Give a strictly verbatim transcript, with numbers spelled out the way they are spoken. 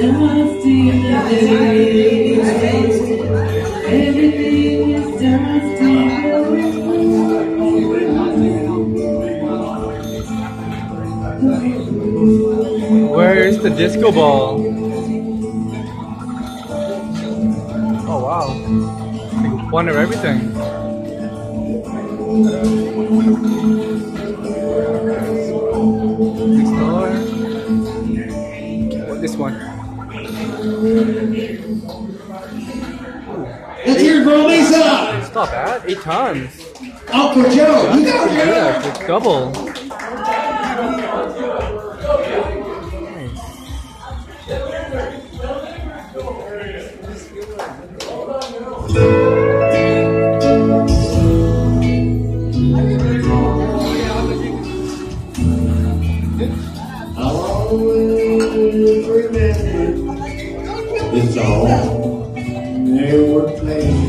Where's the disco ball? Oh wow. Like one of everything. Next door. What this one? Let's hear it for Lisa! It's not bad. Eight tons. Uncle Joe, you got it! Yeah, it's double. I'll always remember it's all they were playing.